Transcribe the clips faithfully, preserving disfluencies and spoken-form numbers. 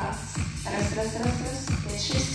Раз, раз, раз, раз, раз, пять, шесть.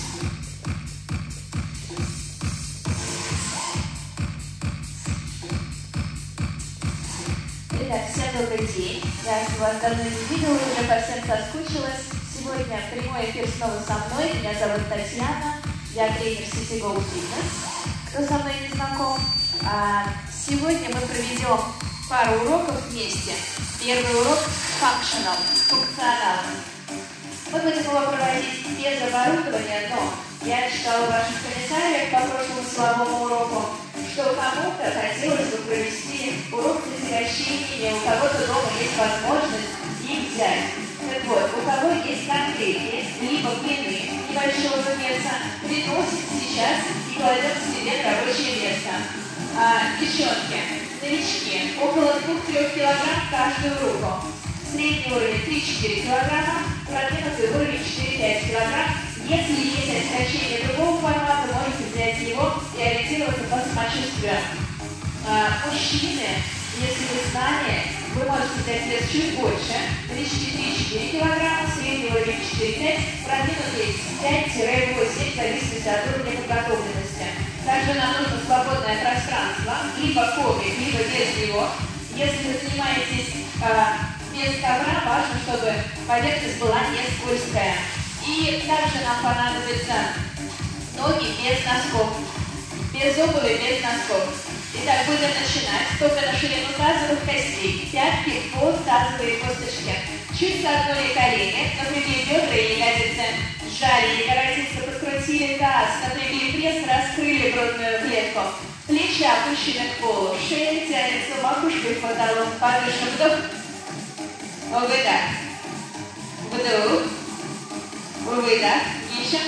Итак, всем добрый день. Я вас давно не видела, уже совсем соскучилась. Сегодня прямой эфир снова со мной. Меня зовут Татьяна. Я тренер сети Go Fitness. Кто со мной не знаком? А, сегодня мы проведем пару уроков вместе. Первый урок functional, функциональный. Мы будем его проводить без оборудования, но я читала в ваших комментариях по прошлому силовому уроку, что кому-то хотелось бы провести урок для сокращения, у кого-то дома есть возможность их взять. Так вот, у кого есть конкретные, либо длины небольшого веса, приносит сейчас и кладет себе на рабочее место. А, девчонки, новички, около двух-трёх килограмм каждую руку. Средний уровень три-четыре килограмма, продвинутый уровень четыре-пять килограмм. Если есть сокращение другого формата, можете взять его и ориентироваться по самочувствию. А, мужчины, если вы с нами, вы можете взять вес чуть больше, три-четыре килограмма, средний уровень четыре-пять, продвинутый пять-восемь, в зависимости от уровня подготовленности. Также нам нужно свободное пространство, либо коврик, либо без него. Если вы занимаетесь а, без ковра, важно, чтобы поверхность была не скользкая. И также нам понадобятся ноги без носков, без обуви, без носков. Итак, будем начинать. Только на ширину тазовых костей, пятки под тазовые косточки. Чуть согнули колени, напрягли бедра и ягодицы, сжали ягодицы, подкрутили таз, напрягли пресс, раскрыли грудную клетку. Плечи опущены к полу, шея тянется макушкой в потолок. Подышим, вдох. Выдох. Вдох. Выдох. Еще.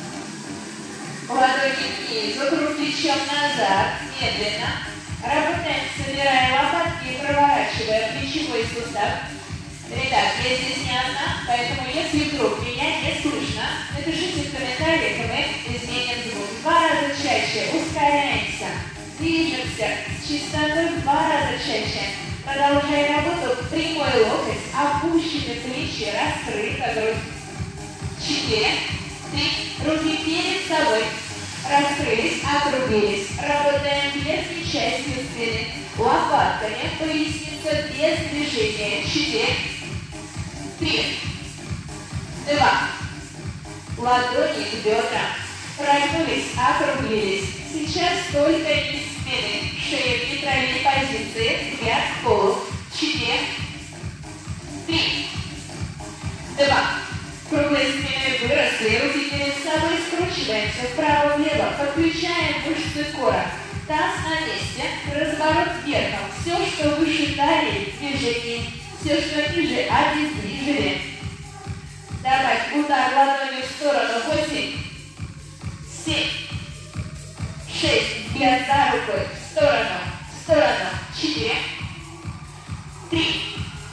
Ладони вниз, вокруг плечом назад. Медленно. Работаем, собирая лопатки и проворачивая плечевой сустав. Ребят, я здесь не одна, поэтому если вдруг меня не слышно, напишите в комментариях, и мы изменим звук. Два раза чаще. Ускоряемся. Движемся с частотой в два раза чаще. Продолжая работу, прямой локоть, опущены плечи, раскрыта грудь. Четыре, три, руки перед собой. Раскрылись, округлились. Работаем верхней частью спины. Лопатками, поясница без движения. Четыре, три, два. Ладони к бедрам. Прогнулись, округлились. Сейчас только низ спины. Шея в нейтральной позиции. Взгляд к полу. Четыре, три, два. Круглой спиной выросли, руки перед собой, скручиваемся вправо-влево, подключаем мышцы кора. Таз на месте, разворот вверхом. Все, что выше талии, в движении. Все, что ниже, обездвижили. Давай, удар ладонью в сторону. Восемь, семь, шесть, взгляд за рукой, в сторону, в сторону. Четыре, три,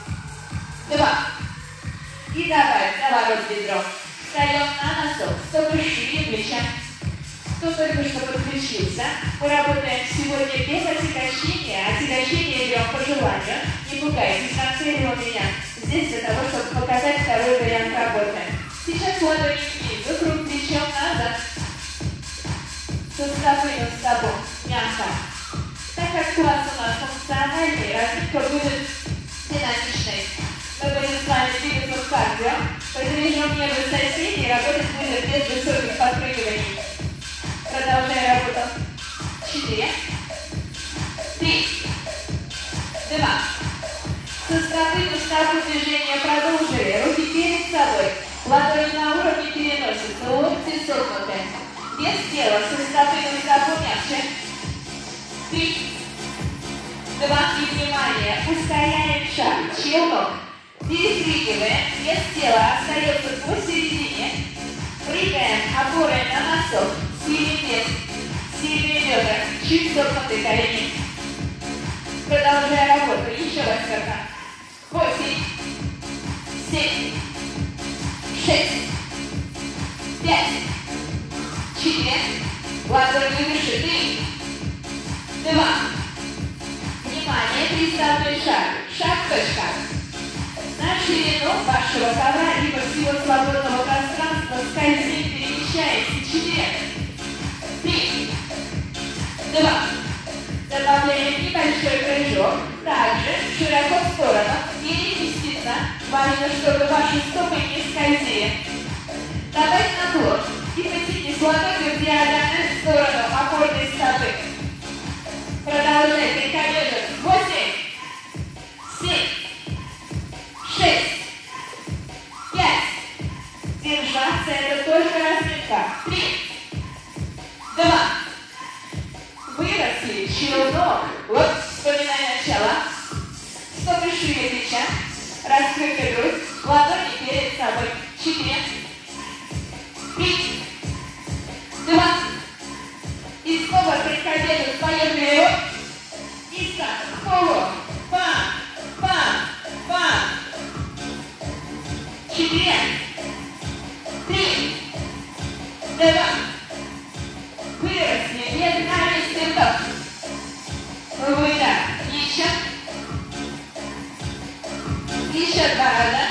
два. И давай, наворот бедром. Встаем на носок, стопы шире плеча. Кто только что подключился, мы работаем сегодня без отягощения. Отягощение берем по желанию. Не пугайтесь, нацелил меня здесь для того, чтобы показать второй вариант работы. Сейчас ладони вниз, вокруг плечом назад. Суставы над собой, мягко. Так как класс у нас функциональный, разминка будет динамичной. Мы будем с вами двигаться в кардио, подвижем небо соседей, работать будет без высоких подпрыгиваний. Продолжаем работу. Четыре, три, два. Суставы, суставы движения продолжили. Руки перед собой. Ладони на уровне переносятся. Локти согнуты. Вес тела. Суставы, суставы мягче. Три, два. И внимание. Ускоряем шаг. Челнок. Перепрыгиваем. Вес тела остается посередине. Прыгаем опорой на носок. Сильный вес. Сильные бедра. Чуть согнутые колени. Продолжая работу. Еще раз пока. Восемь, семь, шесть, пять, четыре, ладони выше, три, два. Внимание, приставной шаг. Шаг, точка. На ширину вашего ковра, либо всего свободного пространства скользим, перемещаемся. Четыре, три, два. Добавляем небольшой прыжок. Также широко в сторону. Переместиться. Важно, чтобы ваши стопы не скользили. Добавь наклон и потянись ладонью в диагональ в сторону опорной стопы. Продолжай приколеживать. Восемь, семь, шесть, пять. Держаться, это только разминка. Три, два. Выросли, челнок. Вот, вспоминай начало. Стопы шире плеча. Раскрытая грудь. Ладони перед собой. Четыре, три, два. И снова приходили, поехали. И так, полу. Пам, пам, пам. Четыре, три, два. Выросли, без навести вдох. Выдох. Еще. Еще два раза.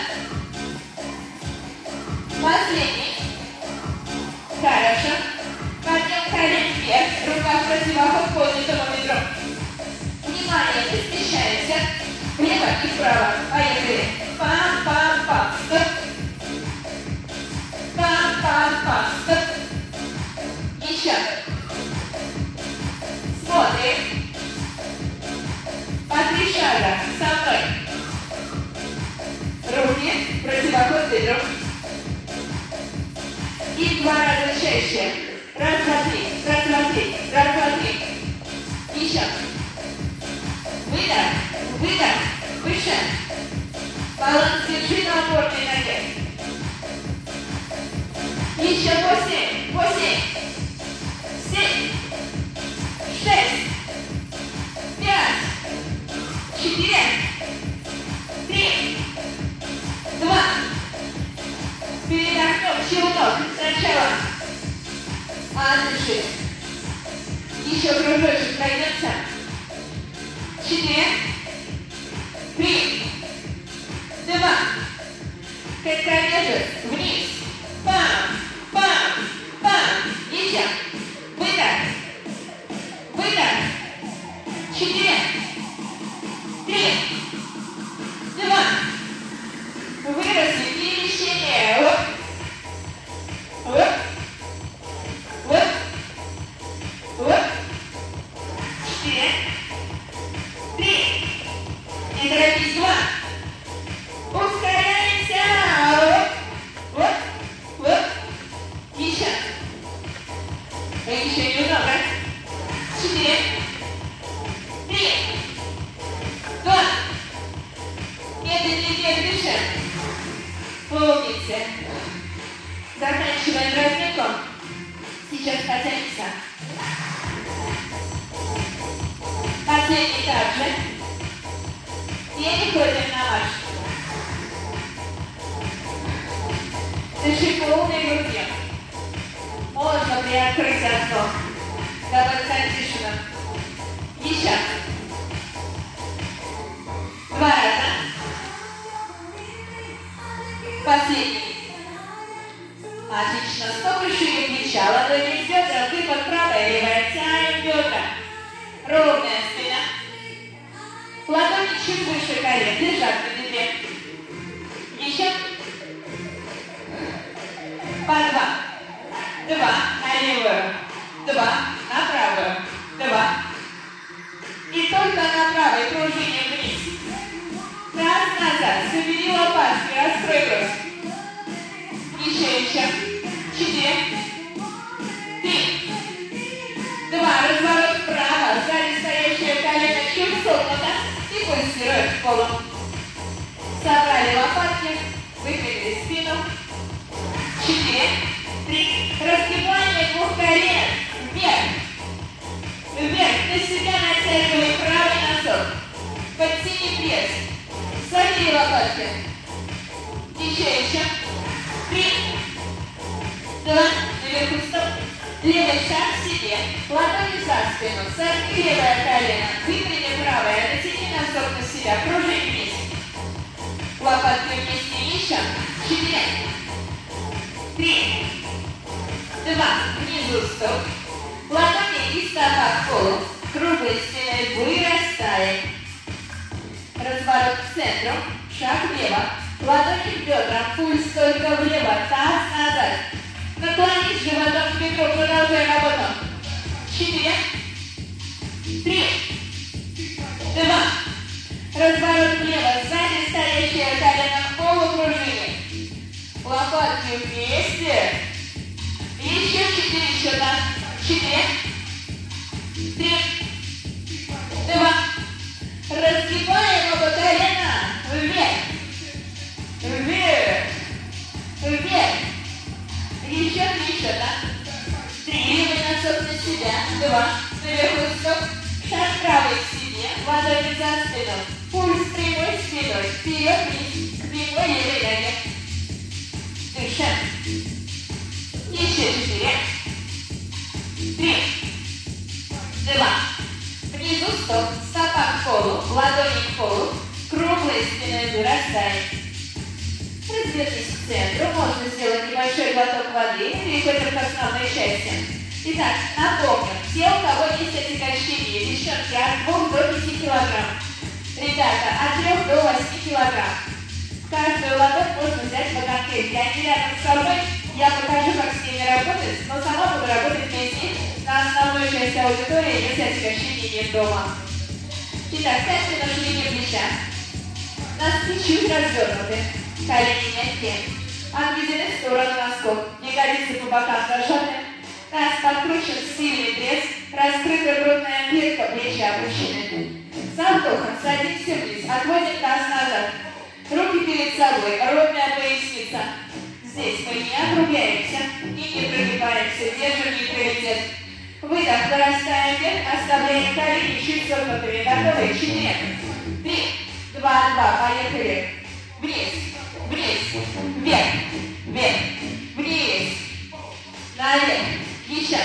Последний. Хорошо. Подъем колен вверх. Рука в противоход поднятому бедру. Внимание, не смещаемся. Влево и вправо. Поехали. Пам-пам-пам. Стоп. Пам-пам-пам. Стоп. Еще. Смотрим. По три шага со мной. Руки, противоход бедру. И два раза чаще. Раз, два, три. Раз, два, три. Раз, два, три. Еще. Выдох. Выдох. Выше. Баланс держи на опорной ноге. Еще восемь. Восемь. Семь. Шесть. Пять. Четыре. Три. Два. Передохнем. Челнок. Сначала. Отдыши. Еще кружочек пройдемся. Четыре. Три. Два. Как колежек. Вниз. Пам. Пам. Пам. Еще. Выдох. Выдох. Четыре. Три. Два. Выросли. Перемещение. Оп. Оп. Оп. Оп. Четыре. Три. Не торопись. Два. Ускоряемся. Оп. Оп. Оп. Еще. Еще немного. Четыре. Три. Два. Медленнее дышим. Помните. Заканчиваем разминку. Сейчас потянемся. Последний также. Переходим на марш. Дыши полной грудью. Можно приоткрыть окно, добавить тишину. Еще. Два раза. Последний. Отлично. Стопы шире плеча, ладони в бедра, выпад правая, левая. Тянем бедра. Ровная спина. Ладони чуть выше колен. Держать на бедре. Еще. По два. Два на левую. Два на правую. Два. И только на правой пружине вниз. Раз назад. Собери лопатки. Раскрой грудь. Еще, еще. Четыре. Три. Два. Разворот вправо. Сзади стоящее колено чуть согнуто. И пульсирует в полу. Собрали лопатки. Выпрямили спину. Четыре. Три. Разгибание двух колен. Вверх. Вверх. На себя натягивай правый носок. Подтяни пресс. Согни лопатки. Еще, еще. Три. Два. Наверху стоп. Левый шаг к себе. Ладони за спину. Согни левое колено. Выпрями правое. Натяни носок на себя. Пружини вниз. Лопатки вместе еще. Четыре. Три. Два. Внизу стоп. Ладони и стопа к полу. Круглой стеной вырастаем. Разворот к центру. Шаг влево. Ладони к бедрам. Пульс только влево. Таз назад. Наклонись животом к бедру. Продолжай работу. Четыре. Три. Два. Разворот влево. Сзади стоящее колено в полупружине. Лопатки вместе. Еще четыре счета. Четыре. Три. Два. Разгибаем оба колена. Вверх. Вверх. Вверх. Еще три счета. Три. Левый носок на себя. Два. Наверху стоп. Шаг правый к себе. Ладони за спину. Пульс прямой спиной. Вперед вниз. К прямой левой ноге. Дышим. Еще четыре. Три. Два. Внизу стоп. Стопа к полу. Ладони к полу. Круглой спиной вырастаем. Развернись к центру. Можно сделать небольшой глоток воды или хоть к основной части. Итак, напомню, те, у кого есть отекочение, девчонки, от двух до пяти килограмм. Ребята, от трех до восьми килограмм. Каждую ладонь можно взять по конкретке. Они рядом со мной, я покажу, как с ними работать, но сама буду работать вместе на основную часть аудитории, если отекочение дома. Итак, пять на ширине плеча. Носки чуть развернуты, колени мягкие. Отведены в сторону носков, ягодицы по бокам зажаты. Таз подкручен, сильный пресс, раскрыта грудная клетка, плечи опущены. Со вдохом садимся вниз, отводим таз назад. Руки перед собой, ровная поясница. Здесь мы не округляемся и не прогибаемся, держим нейтралитет. Выдох, вырастаем вверх, оставляем колени чуть согнутыми. Готовы? Четыре, три, два, два, поехали. Вниз, вниз, вверх, вверх, вниз, наверх. Еще.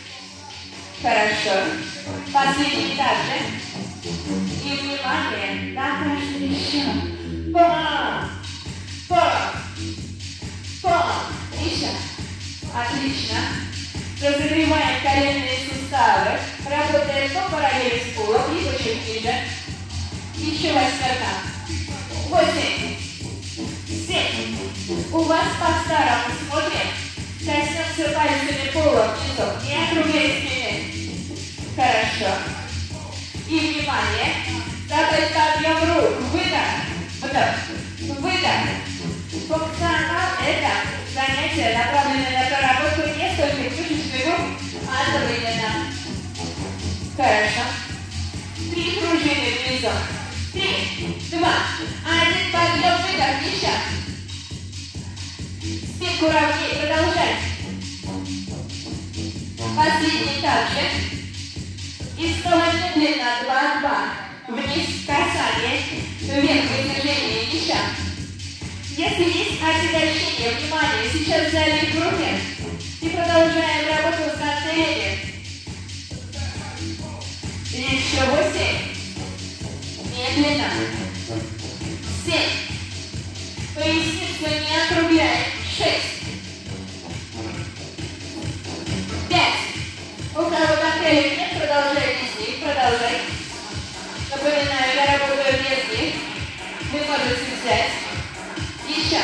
Хорошо. Последний также. И внимание на каждый счет. Пом. Пом. Пом. Еще. Отлично. Разогреваем коленные суставы. Работаем по параллели с полом. Либо чуть ниже. Еще восьмерка. Восемь. Семь. У вас по-старому смотрим. Коснемся пальцами пола внизу, не округляй спины. Хорошо. И внимание. Задать подъем рук. Выдох. Вдох. Выдох. Функционал – это занятие, направленное на проработку нескольких мышечных групп одновременно. Хорошо. Три пружины внизу. Три, два, один, подъем, выдох, еще. Спинку ровнее, продолжай. Последний также. И снова медленно, два, два. Вниз, касание. Вверх, выдвижение, еще. Если есть отягощение, внимание, сейчас взяли в руки. И продолжаем работу с гантелями. Еще восемь. Медленно. Семь. Поясницу не округляем. Шесть. Пять. У кого гантелей нет, продолжай без них. Продолжай. Напоминаю, я работаю без них. Вы можете взять. Еще.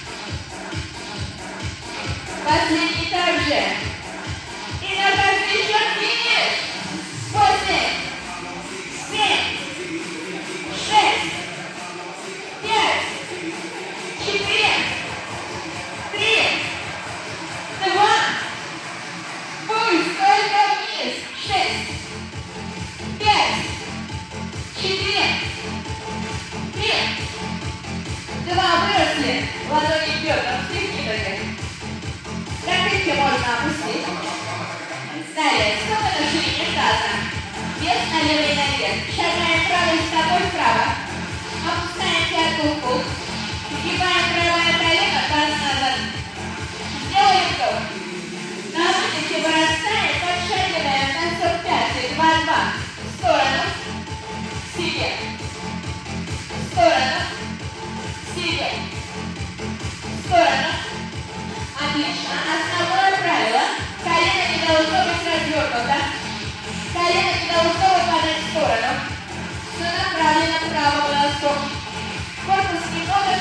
Последний также. И на каждый счет финиш. Восемь. Семь. Шесть. Пять. Четыре. Три. Два. Пульс только вниз. Шесть. Пять. Четыре. Три. Два, выросли. Ладони бедра, встряхивайте. Лопатки можно опустить. Далее, стопы на ширине таза. Вес на левой ноге. Шагаем правой стопой вправо. Опускаем пятку в пол. Сгибаем правое колено, таз назад. Сделаем вдох. На выдохе вырастаем, подшагиваем носок пятки. Два-два. В сторону. Себе. В сторону. Себе.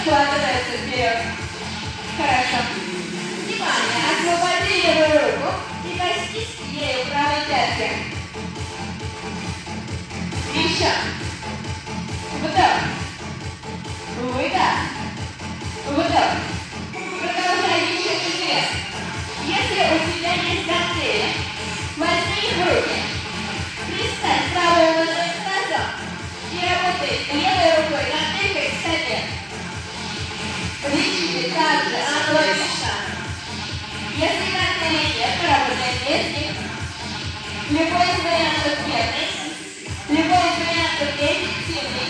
складывается вперед. Хорошо. Внимание, освободи левую руку и коснись ею правой пятки. Еще. Вдох. Выдох. Вдох. Продолжай еще четыре. Если у тебя есть гантели, возьми их в руки. Приставь правую ладонь к тазу и работай левой рукой гантелькой к стопе. Плечи также аналогично. Если гантелей нет, работай без них. Любой из вариантов верный, любой из вариантов эффективный.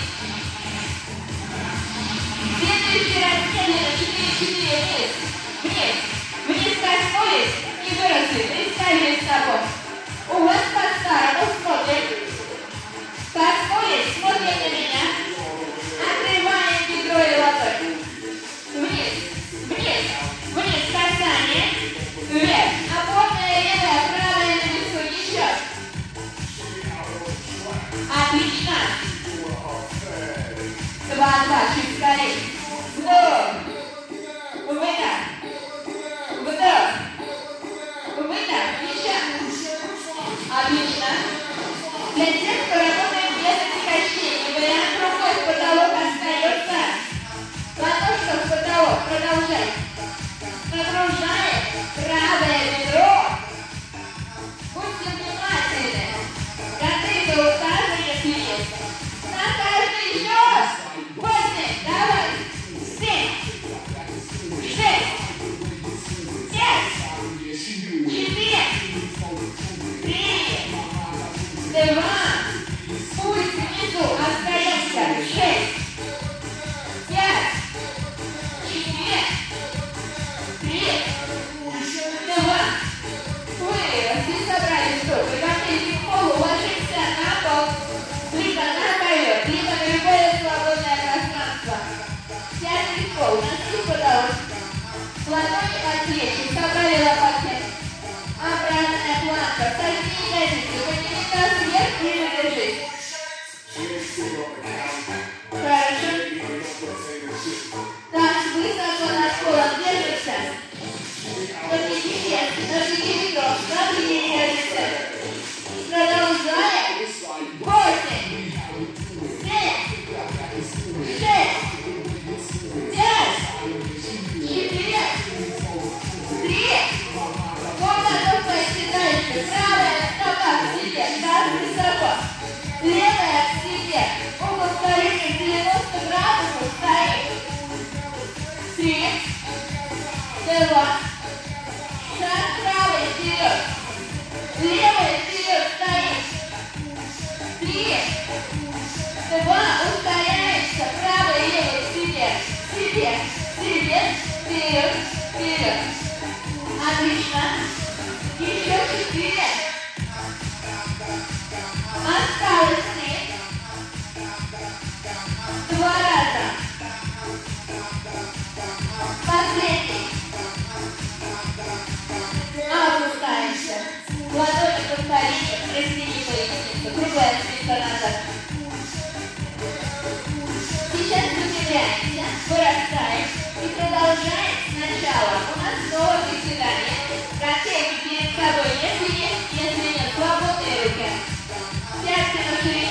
Следующий раз медленно четыре-четыре вниз, вниз, вниз коснулись и выросли, приставили стопу. У вас по-старому смотрим. Коснулись, смотрим на меня. Открываем бедро и ладонь. Вниз, вниз, вниз касание. Вверх, опорная левая, правая на весу, еще. Отлично. Два-два, чуть скорее. Вдох. Выдох. Вдох. Выдох. Еще. Отлично. Для тех, кто работает без отягощений, вариант рукой в потолок остается. Ладошка в потолок. Продолжай. Нагружаем правое бедро. Будьте внимательны. Коты до утаза, если есть. На каждый счет. Восемь. Давай. Семь. Шесть. Пять. Четыре. Три. Два. Пусть внизу остается. Шесть. Пять. Четыре. Три. Два. Выросли, собрали стопы. Гантельки к полу, ложимся на пол. Либо на ковер, либо на любое свободное пространство. Тянем в пол, носки в потолок. Ладони под плечи, собрали лопатки. Обратная планка, сожми ягодицы, подними таз вверх и задержись. Хорошо. Так, высоко над полом держишься. Подними вверх, напряги бедро, напряги ягодицы. Продолжаем. Восемь. Семь. Шесть. Пять. Четыре. Три. Подготовка дальше. Правая стопа к себе, таз высоко. Левая к себе. Угол столика девяносто градусов стоит. Три. Два. Шаг правый вперед. Левый вперед стоит. Три. Два. Ускоряешься. Правый, левый к себе. Себе. Себе. Вперед. Вперед. Отлично. Еще четыре. Осталось три. Два раза. Последний. Опускаемся. Ладони под колени, раздели поясницу. Круглая спинка назад. Сейчас выпрямляемся, вырастаем и продолжаем сначала. У нас снова приседание. Гантельки перед собой, если есть, если нет, свободные руки. Пятки на ширину.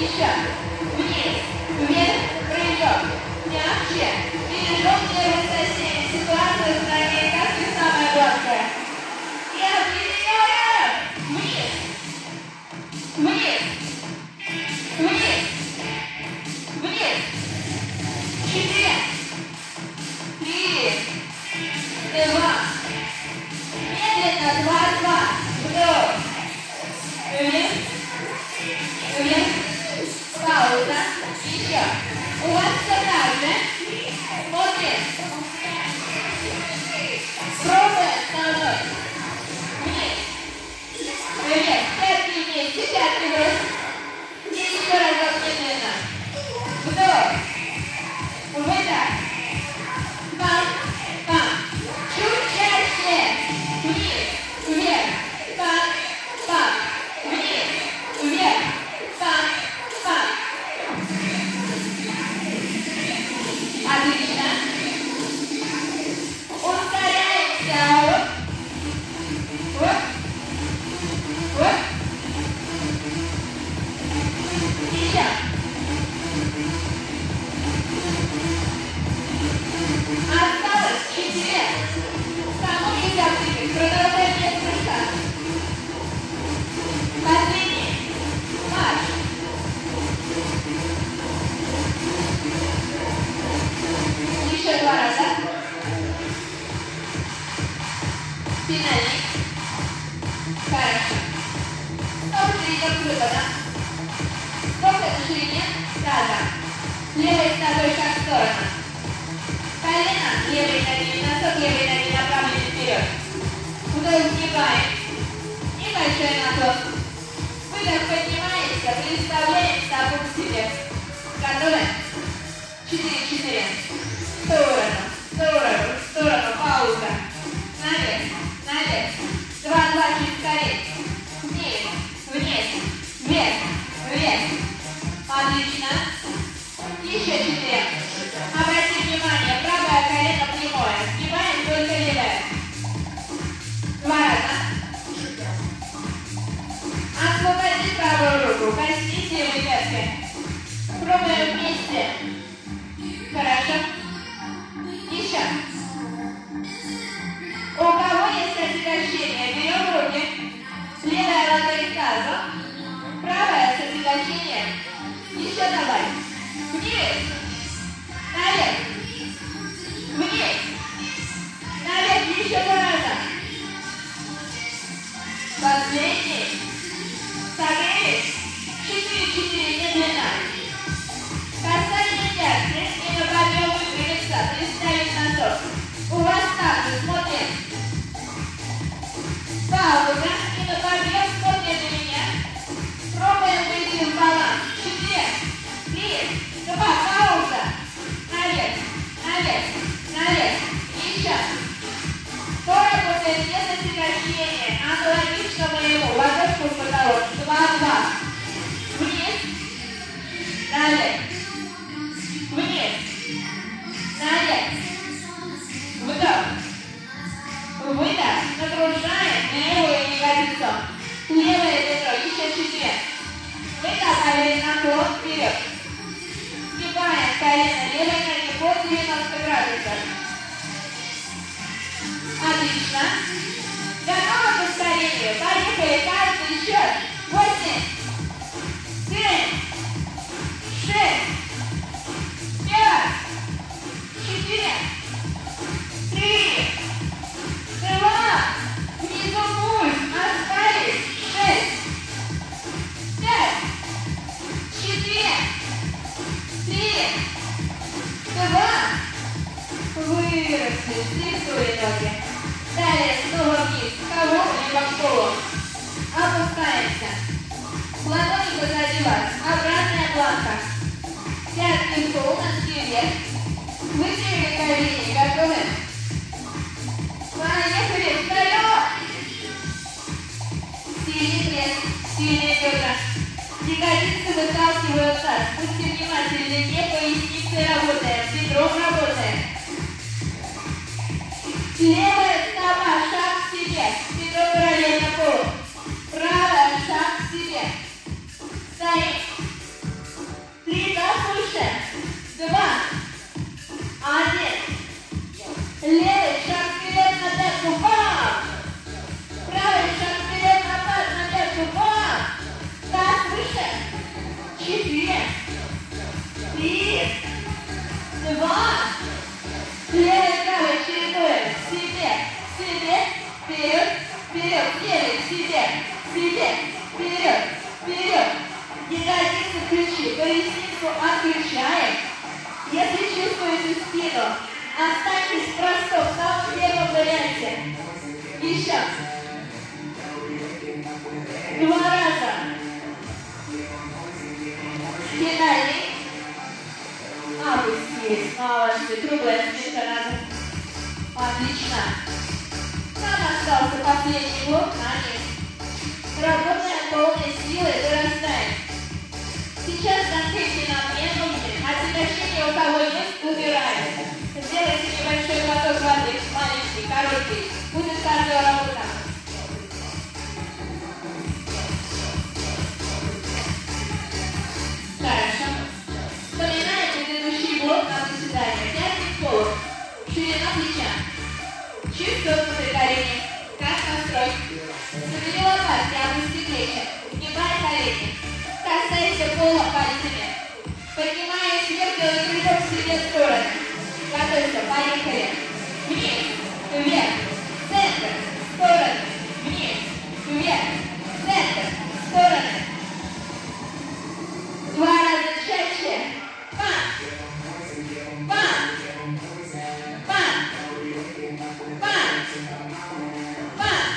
Еще. Вниз. Вверх. Прыжок. Мягче. Бережем нервы соседей. Ситуация с нами как и самая гладкая. И объединяем. Вниз. Вниз. Вниз. Вниз. Четыре. Три. Два. Медленно. Два, два. Вдох. Вверх. Вверх. Пауза. Еще. У вас все так же. Смотрим. Пробуем со мной. Вниз. Вверх. Пятки вместе. Пятки брось. И еще разок медленно. Вдох. Выдох. Пам. Пам. Чуть чаще. Вниз. Вверх. Пам. Пам. Вниз. Вверх. Пам. Пам. Отлично. Ускоряемся. Вот. Вот. Вот. Еще. Осталось четыре. Саму нельзя прыгать. Продолжаем без прыжка. Последний. Марш. Еще два раза. Финальный. Хорошо. Снова перейдем к выпадам. Сколько на ширине? Таза. Левой ногой шаг в сторону. Колено левой ноги, носок левой ноги направлены вперед. Вдох сгибаем. Небольшой наклон. Выдох поднимаемся, представляем стопу к себе. Готовы? Четыре, четыре. В сторону, в сторону, в сторону. Пауза. Наверх, наверх. Два, два, чуть скорее. Вниз, вниз, вверх, вверх. Отлично. Еще четыре. Обратите внимание, правое колено прямое. Сгибаем только левое. Два раза. Освободите правую руку. Коснитесь левой пяткой. Пробуем вместе. Хорошо. Еще. У кого есть отягощение, берем руки. Левая ладонь к тазу. Правая с отягощением. Еще давай. Вниз. Наверх. Вниз. Наверх. Еще два раза. Последний. Согрелись. Четыре, четыре. Медленно. Касание пятки и на подъем выпрямиться. Представить носок. У вас также. Смотрим. Пауза. И на подъем смотрим на меня. Пробуем выйти в баланс. Четыре. Три. Два. Пауза. Наверх. Наверх. Наверх. Еще. Кто работает без отягощения? Аналогично моему. Ладошку в потолок. Два-два. Вниз. Наверх. Вниз. Наверх. Вдох. Выдох. Нагружаем левую ягодицу. Левое бедро. Еще четыре. Мы добавили наклон вперед. Сгибаем колено левой ноги под девяносто градусов. Отлично. Готовы к ускорению? Поехали. Каждый счет. Восемь. Семь. Шесть. Пять. Четыре. Три. Два. Внизу пульс. Остались. Шесть. Пять. Четыре. Три. Два. Выросли. Стрессуй ноги. Далее снова вниз. Кого? Либо в полу. Опускаемся. Ладони позади вас. Обратная планка. Пятки в пол, носки вверх. Вытянули колени. Готовы? Поехали. Вперед! Сильный пресс. Сильные бедра. Ягодицы выталкивают таз. Будьте внимательны. Не поясницей работаем. Бедром работаем. Левая стопа, шаг к себе, бедро параллельно полу. Правая, шаг к себе. Стоим. Левый шаг вперед на пятку, бам! Правый шаг вперед на, на пятку, бам! Таз выше. Четыре. Три. Два. Левый, правый чередуем. Себе, себе, вперед, вперед. Левый, себе, себе, вперед, вперед. Ягодицы ключи, поясницу отключаем. Если чувствуете спину, останьтесь в простом, в самом первом варианте. Еще. Два раза. Финальный. Опустились. Молодцы. Круглая спинка надо. Отлично. Нам остался последний блок на низ. Работаем полной силой, вырастаем. Сейчас конкретно нам не нужны. Отягощение у кого есть, убираем. Сделайте небольшой глоток воды, маленький, короткий. Будет кардиоработа. Хорошо. Вспоминаем предыдущий блок на приседание. Тянем в полу. Ширина плеча. Чуть согнутые колени. Как настрой. Завели лопатки, опусти плечи. Сгибай колени. Касайся пола пальцами. Поднимаясь вверх, делай прыжок в себе стороны. Готовься, поехали. Вниз, вверх, центр, стороны. Вниз, вверх, центр, стороны. Два раза чаще. Пам, пам, пам, пам, пам.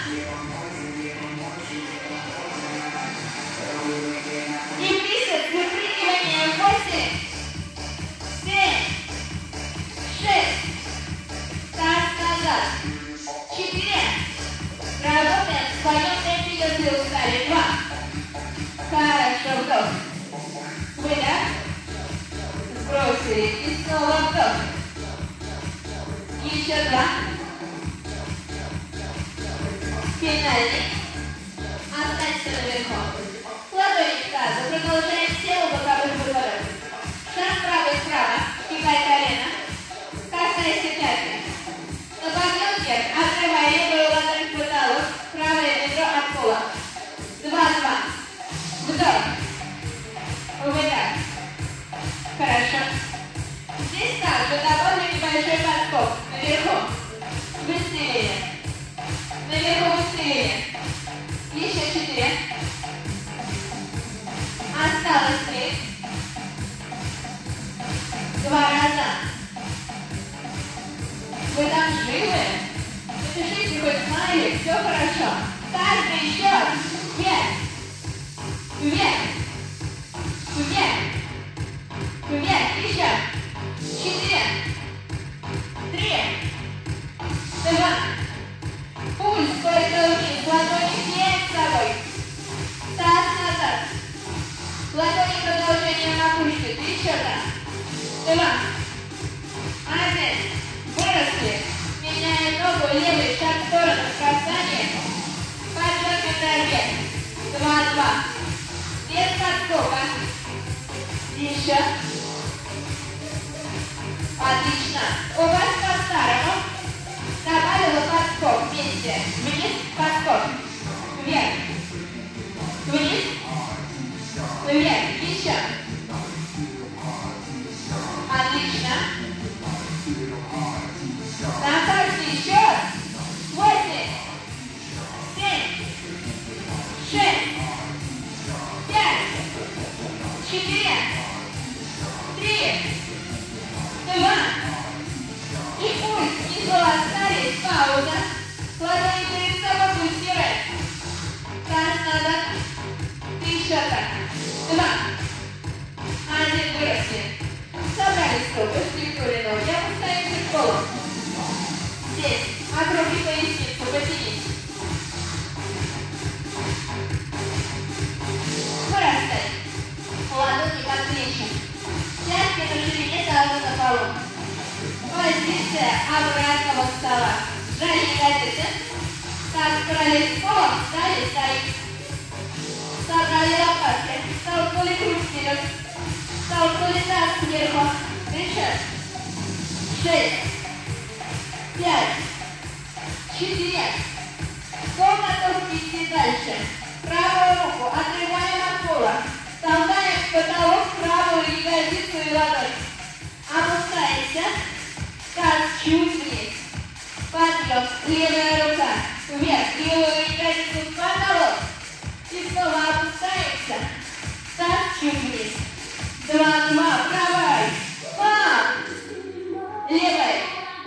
И присед, выпрыгивание. Восемь, семь, шесть. Таз назад. Четыре. Работаем в своем темпе, если устали. Два. Хорошо, вдох. Выдох. Сбросили. И снова вдох. Еще два. Финальный. Останься наверху. Ладони к тазу. Продолжаем тело боковых выпадов. Шаг вправо и вправо. Кипай колено. Касайся пятки. На подъем вверх. Открывай левую ладонь в потолок. Правое бедро от пола. Два-два. Вдох. Выдох. Хорошо. Здесь также добавлю небольшой подскок. Наверху. Быстрее. Наверху быстрее. Еще четыре. Осталось три. Два раза. Вы там живы? Напишите хоть смайлик, все хорошо. Каждый счет. Вверх. Вверх. Вверх. Вверх. Еще. Четыре. Три. Два. Пульс только вниз. Ладони перед собой. Таз назад. Ладони продолжение макушки. Три счета. Два. Один. Выросли. Меняем ногу. Левый шаг в сторону. Касание. Подергиваем вверх. Два-два. Без подскока. Еще. Отлично. У вас по-старому. Добавила подскок вместе. Вниз. Подскок. Вверх. Вниз. Вверх. Еще. Отлично. На каждый счет. Восемь. Семь. Шесть. Пять. Четыре. Три. Два. И пульс. Внизу остались. Пауза. Ладони перед собой пульс стирать. Таз назад. Три счета. Два. Поднимаемся. Таз чуть вниз. Подъем. Левая рука. Вверх. Левую ягодицу в потолок. И снова опускаемся. Таз чуть вниз. Два, два. Правой. Пам. Левой.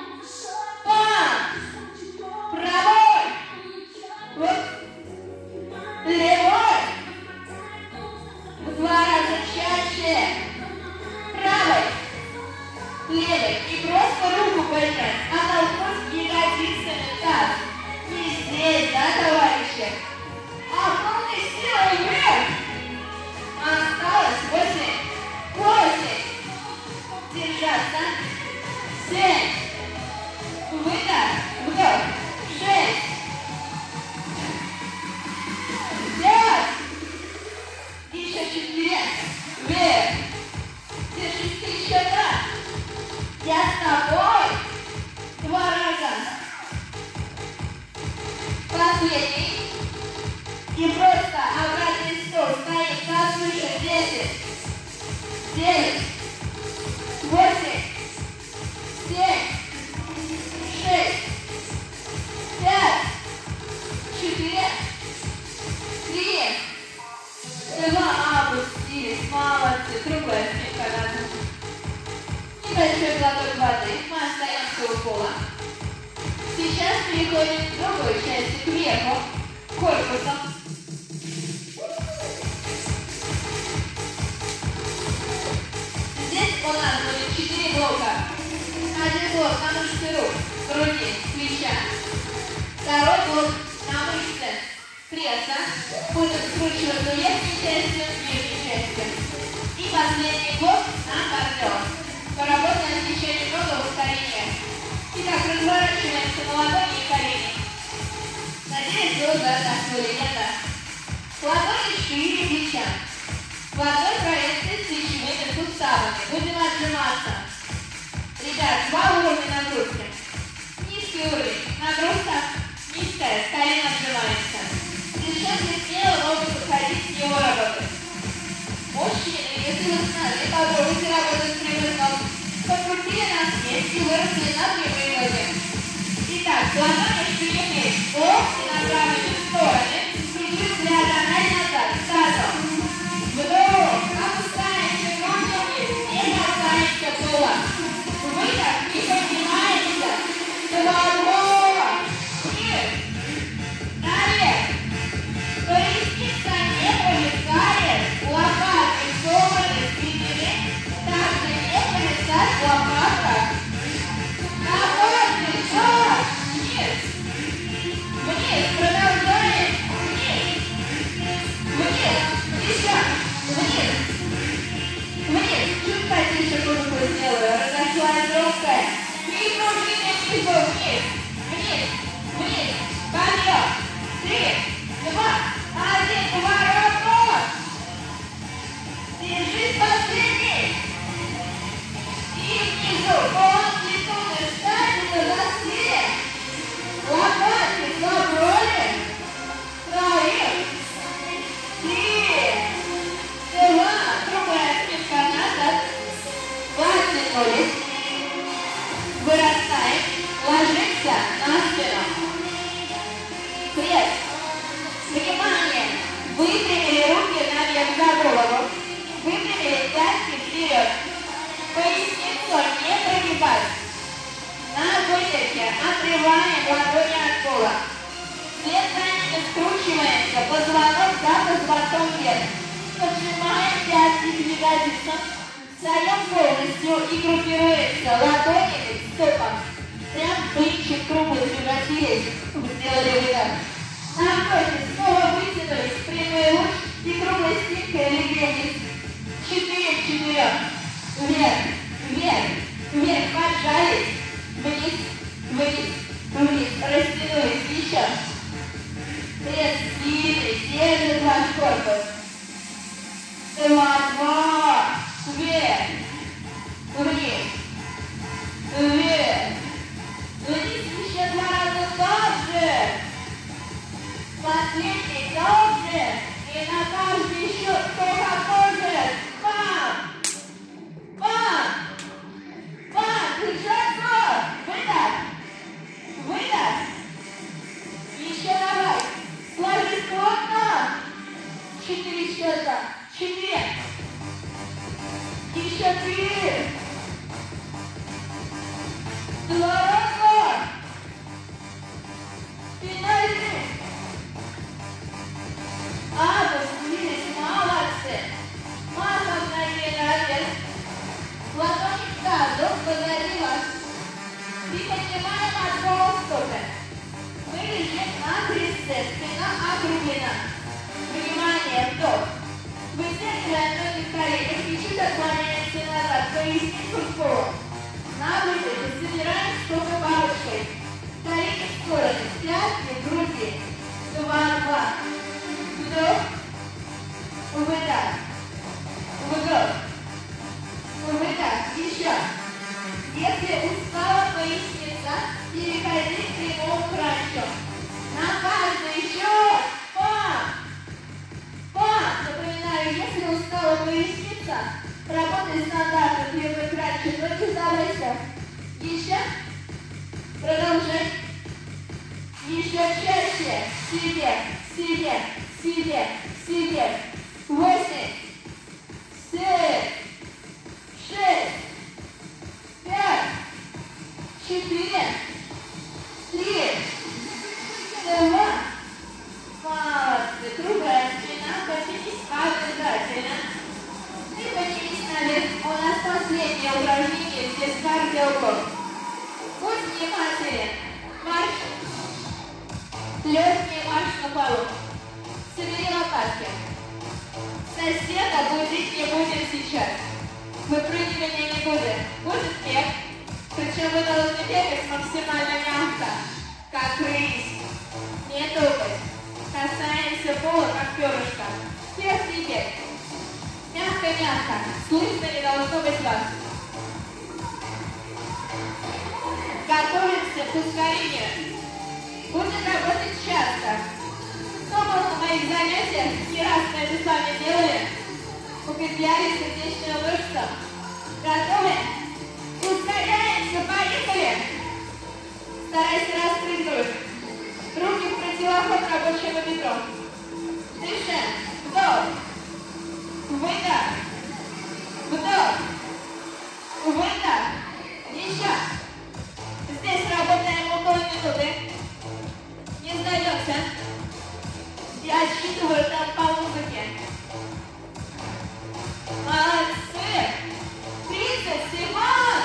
Пам. Правой. Вот. Левой. В два раза чаще. Правой. Левой. И просто руку поднять. Оттолкнуть ягодицами таз. Не здесь, да, товарищи? А полной силой вверх. Осталось восемь. Восемь. Держаться. Семь. Выдох. Вдох. Шесть. Пять. Еще четыре. Вверх. Держись еще раз. Я с тобой. Два раза. Последний. И просто обратный стол. Стоит как выше. Десять. Девять. Восемь. Семь. Шесть. Пять. Четыре. Три. Два. Опустились. Молодцы. Другая спинка назад. Небольшой глоток воды. Мы остаемся у пола. Сейчас переходим к другой части, кверху, корпусом. Здесь у нас будет четыре блока. Один блок на мышцы рук, груди, плеча. Второй блок на мышцы пресса. Будем скручиваться верхней частью, нижней частью. И последний блок на кардио. Поработаем еще немного ускорения. Итак, разворачиваемся на ладони и колени. Надеюсь, вы уже отдохнули, нет, да? Ладони шире плеча. В одной проекции с плечевыми суставами. Будем отжиматься. Ребят, два уровня нагрузки. Низкий уровень. Нагрузка низкая, с колен отжимаемся. Совершенно смело могут выходить с него работать. Мужчины, если вы знали, попробуйте работать с прямым ногом. Подкрутили нас вместе и выросли на прямые ноги. Итак, ладони шире, локти направлены в стороны, чуть-чуть диагональ назад, тазом. Вдох, опускаемся ноги вниз, не касаемся пола. Выдох и поднимаемся. Два, два, вниз, наверх. Поясница не повисает, лопатки собраны, спинены, также не повисает лопатка. Обратный шаг, вниз, вниз, продолжаем, вниз, вниз, еще, вниз, вниз, чуть потише руку сделаю, разошлась легкая, и пружины внизу, вниз, вниз, вниз, подъем, три, два, один, поворот, держись последний, и внизу, по амплитуде, ставится за стиле, лопатки собрали, троих, три, два, другая спинка назад, подтянулись, вырастаем, ложимся на спину, пресс, внимание, выпрямили руки наверх за голову, выпрямили пятки вперед, поясницу не прогибать, на выдохе отрываем ладони от пола, вслед за ними скручиваемся, позвонок за позвонком вверх, поджимаем пятки к ягодицам, встаем полностью и группируемся ладонями к стопам, прям блинчик круглый превратились, сделали выдох. Напротив, снова вытянулись, прямой луч и круглой спинкой легли вниз. Четыре к четырем. Вверх, вверх, вверх, поджались, вниз, вниз, вниз, растянулись, еще. Пресс сильный, держит ваш корпус. Два, два, вверх, вниз, вверх, вниз, еще два раза также. Последний тоже. И на каждый счет только тоже. Бам! Бам! Бам! Еще три. Два раза. Финальный. Опустились. Молодцы. Мама наверх. Ладони в тазу позади вас. И поднимаем от пола стопы. Мы лежим на кресте. Спина округлена. Внимание, вдох. Вытягиваем ноги в коленях, и чуть отклоняемся назад, поясницу в пол. На выдохе собираем стопы бабочкой. Колени в стороны, пятки в груди. Два, два. Вдох. Выдох. Вдох. Выдох. Еще. Если устала поясница, переходи к прямому кранчу. На каждый счет. Пам. Пам. Напоминаю, если устала поясница, работай стандартно, первый кранчик, но не сдавайся. Еще. Продолжай. Еще чаще. Себе, себе, себе, себе. Восемь. Семь. Шесть. Пять. Четыре. Три. Два. Молодцы. Круглая спина. Подтянись обязательно. И поднимись наверх. У нас последнее упражнение. Здесь кардиоблок. Будь внимателен. Марш. Легкий марш на полу. Собери лопатки. Соседа будить не будем сейчас. Выпрыгивания не будет. Будет бег. Причем вы должны бегать максимально мягко, как рысь. Не тупость. Касаемся пола, как перышко. Легкий бег. Мягко-мягко. Слышно не должно быть вас. Готовимся к ускорению. Будем работать часто. Кто был на моих занятиях, не раз мы это с вами делали, укрепляли сердечную мышцу. Готовы? Ускоряемся, поехали! Старайся распрыгнуть. Руки в противоход рабочего бедра. Дышим. Вдох. Выдох. Вдох. Выдох. Еще. Здесь работаем около минуты. Не сдаемся. Я отсчитываю там по музыке. Молодцы! тридцать секунд!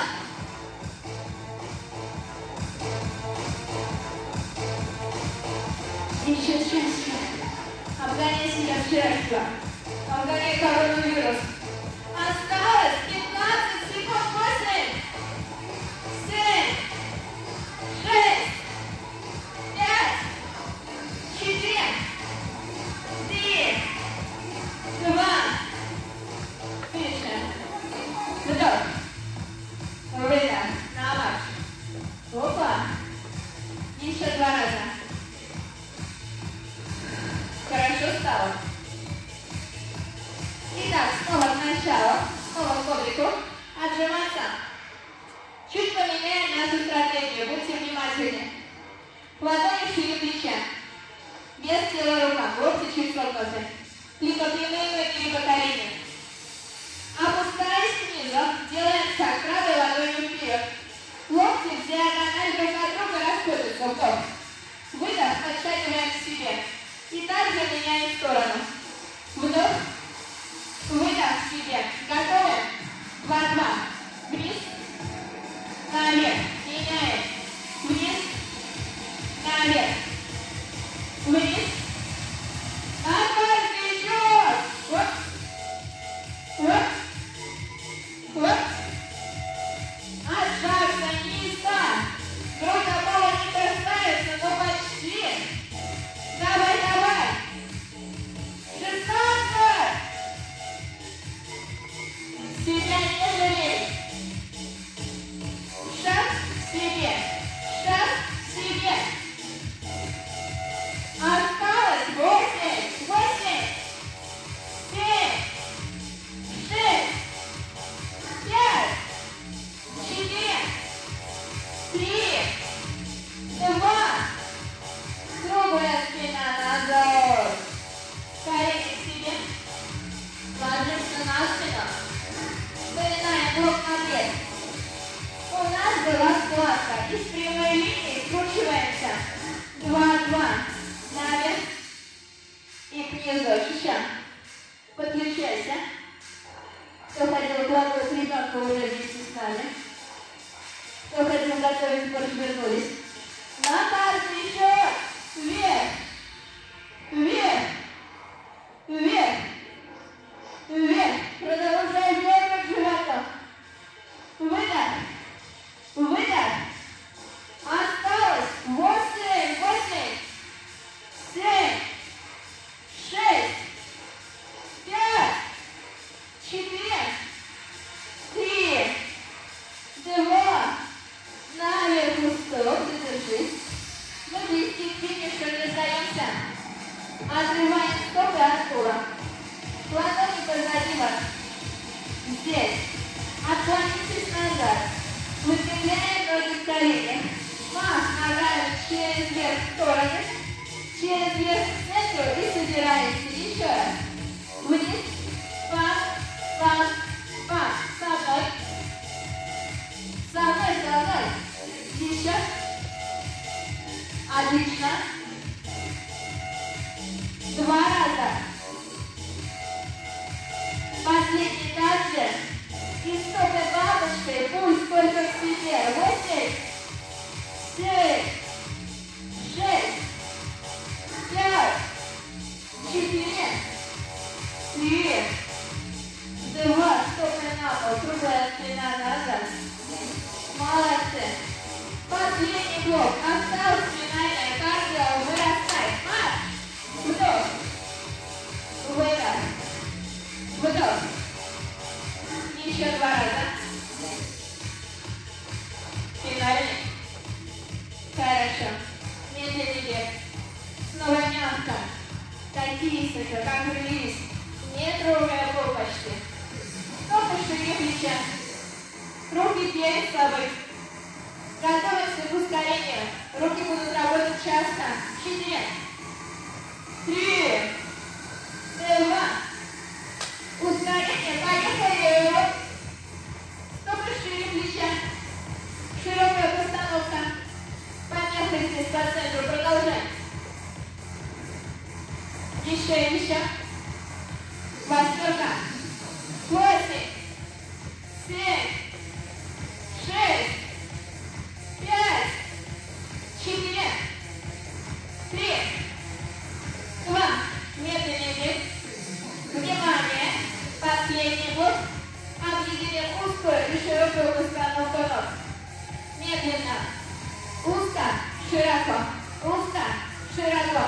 Еще чаще. Обгоняй себя вчерашнего. Обгоняй коронавирус. Осталось пятнадцать секунд. Восемь. Семь. Шесть. Пять. Четыре. Три. Два. Финишем. Вдох. Выдох. На марш. Опа. Еще два раза. Хорошо стало. Итак, снова к началу. Снова к коврику. Отжиматься. Чуть поменяем нашу стратегию. Будьте внимательны. Ладони шире плеча. Без тела рука. Локти чуть согнуты. Либо прямые ноги, либо колени. Опускаясь снизу, делаем шаг правой ладонью вперед. Локти в диагональ друг от друга расходятся. Вдох. Выдох, подтягиваем к себе. И также меняем сторону. Вдох. Выдох к себе. Готовы? Два-два. Вниз. Наверх. Меняем. Вниз. Наверх. Вниз. На каждый счет. Вот. Кто хотел укладывать ребенка уже вместе с нами? Кто хотел готовить, развернулись. На каждый счет. Вверх. Вверх. Вверх. Вверх. Продолжаем бегать животом. Выдох. Выдох. Осталось. Восемь. Восемь. Семь. Шесть. Пять. Четыре. Три. Два. Наверху. Стоп. Задержись. Мы близки к финишу не сдаемся. Отрываем стопы от пола. Ладони позади вас. Здесь. Отклонитесь назад. Выпрямляем ноги в коленях. Мах ногами через верх в стороны. Через верх к центру и собираемся. Еще раз. Вниз. Пах. Пах. Пах. Со мной. Со мной, со мной. Еще. Отлично. Два раза. Последний также. И стопы бабочкой. Пусть только к себе. Восемь. Семь. Шесть. Пять. Четыре. Три. Два. Стопы на пол. Круглая спина назад. Молодцы. Последний блок. Осталось спинальное кардио. Вырастай. Марш. Вдох. Выдох. Вдох. Еще два раза. Финальный. Хорошо. Медленный бег. Снова мягко. Катись, как релиз. Не трогая пол почти. Стопы шире плеча. Руки перед собой. Готовимся к ускорению. Руки будут работать часто. Четыре. Три. Два. Ускорение. Поехали. Стопы шире плеча. Широкая постановка. Помехайтесь по центру. Продолжаем. Еще, еще. Восьмерка. Восемь. Семь. Шесть. Пять. Четыре. Три. Два. Медленный бег. Внимание. Последний блок. Объединим узкую и широкую постановку ног. Медленно. Узко. Широко. Узко. Широко.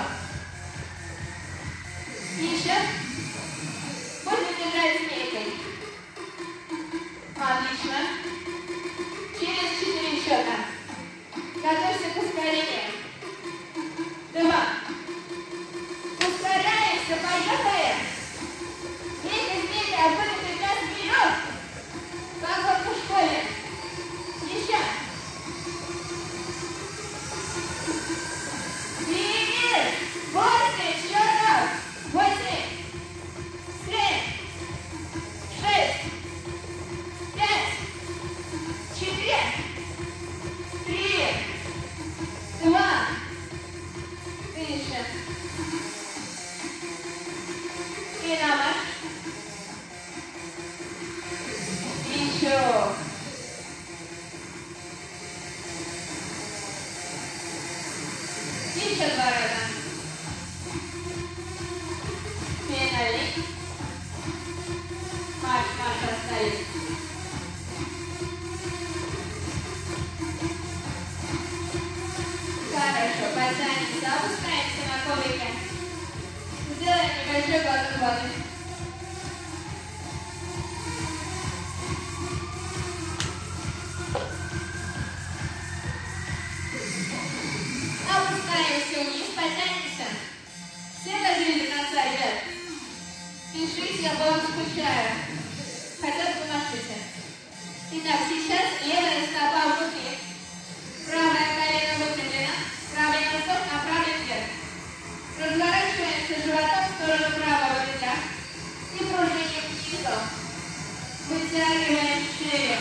Еще. Можно держать змейкой. Отлично. Через четыре счета. Готовься к ускорению. Два. Ускоряемся. Поехали. Змейка, змейка. Обходим ребят вперед. Как в школе. Еще. Вперед. Восемь счетов. Восемь. Семь. Шесть. Пять. Четыре. Три. Два. Выше. И на марш. Еще. Еще два раза. Финальный. Марш, марш, остались. Хорошо, потянемся, опускаемся на коврике. Сделаем небольшой глоток воды. Опускаемся вниз, потянемся. Все дожили до конца, ребят. Пишите, я по вам скучаю. Хотя бы помашите. Итак, сейчас левая стопа внутри. Правое колено выпрямлено. Правый носок направлен вверх. Разворачиваемся животом в сторону правого бедра. И пружиним внизу. Вытягиваем шею.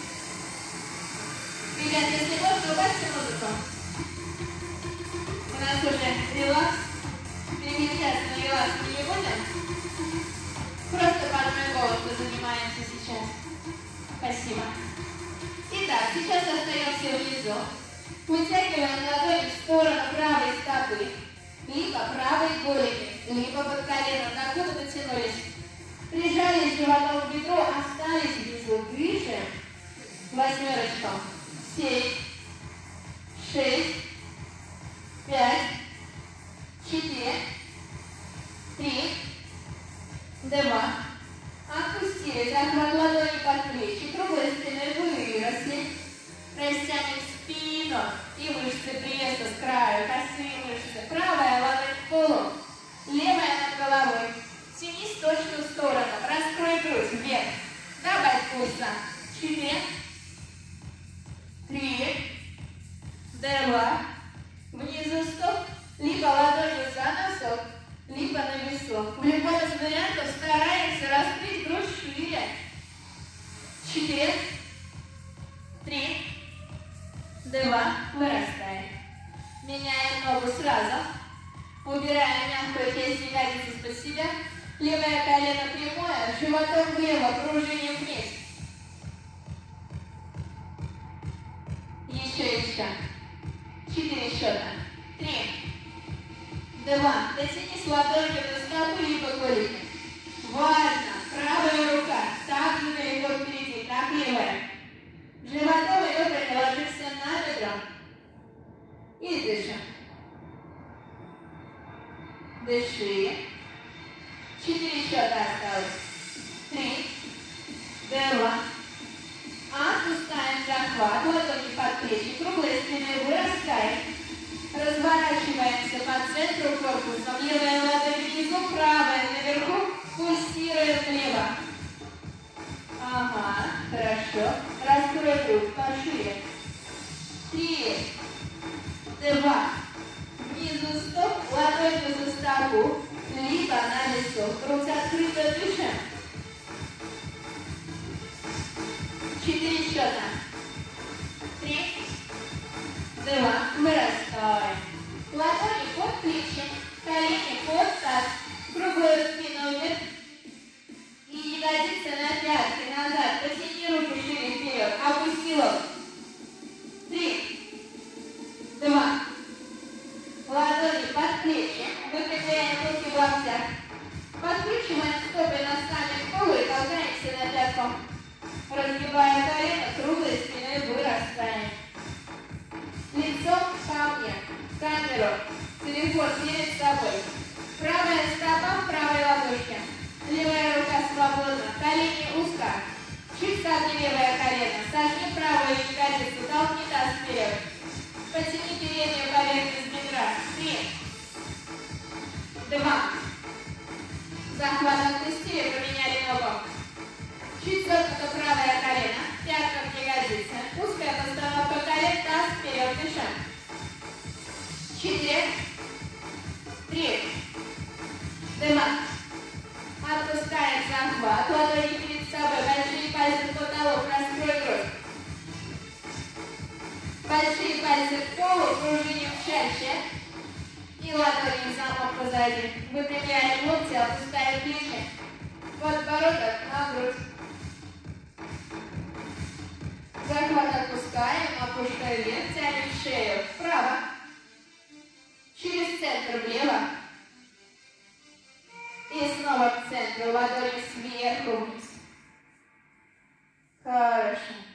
Ребят, если можно, убавьте музыку. У нас уже релакс. Переключаться на релакс мы не будем. Просто под мой голос занимаемся сейчас. Спасибо. Итак, сейчас остаемся внизу. Вытягиваем ладони в сторону правой стопы, либо правой голени, либо под коленом. Докуда дотянулись? Прижались животом к бедру, остались внизу. Дышим. Восьмерочку. Семь, шесть, пять, четыре, три, два. Отпустили. Захват ладони под плечи. Круглой спиной выросли. Растянем спину и мышцы пресса с краю. Косые мышцы. Правая ладонь к полу. Левая над головой. Тянись точно в сторону. Раскрой грудь. Вверх. Добавь пульса. Четыре. Три. Два. Внизу стоп. Либо ладонью за носок, либо на висок. В любом из вариантов стараемся раскрыть грудь шире. Четыре. Три. Два. Вырастаем. Меняем ногу сразу. Убираем мягкую кисть ягодицы под себя. Левое колено прямое, животом влево, пружиним вниз. Еще, еще. Четыре счета. Три. Два. Дотянись ладонью до стопы либо голени. Важно. Правая рука так же далеко впереди, как левая. Животом и ребрами ложимся на бедро. И дышим. Дыши. Четыре счета осталось. Три. Два. Отпускаем захват. Ладони под плечи. Круглой спиной вырастаем. Разворачиваемся по центру корпуса. Левая ладонь внизу, правая наверху. Пульсируем влево. Ага, хорошо. Раскрой грудь пошире. Три. Два. Внизу стоп. Ладонью за стопу. Либо на висок. Грудь открыта, дышим. Четыре счета. Три. Два. Вырастаем. Ладони под плечи. Колени под таз. Круглую спину вверх. И ягодицы на пятки назад. Потяни руки шире вперед. Опусти лоб. Три. Два. Ладони под плечи. Выпрямляем руки в локтях. Подкручиваем стопы носками к полу и толкаемся на пятку. Разгибая колено, круглой спиной вырастаем. Лицом ко мне. Камеру. Телефон перед собой. Правая стопа в правой ладошке. Левая рука свободна. Колени узко. Чуть согни левое колено. Сожми правую ягодицу. Толкни таз вперед. Потяни переднюю поверхность бедра. Три. Два. Захват отпустили, поменяли ногу. Чуть согнуто правое колено. Пятка в ягодице. Узкая постановка колен. Таз вперед. Дышим. Четыре. Три. Два. Отпускаем захват. Ладони перед собой. Большие пальцы в потолок. Раскрой грудь. Большие пальцы к полу. Пружиним чаще. И ладони в замок позади. Выпрямляем локти. Опускаем плечи. Подбородок на грудь. Захват отпускаем. Опушка вверх. Тянем шею вправо. Через центр влево. И снова к центру. Ладони сверху вниз. Хорошо.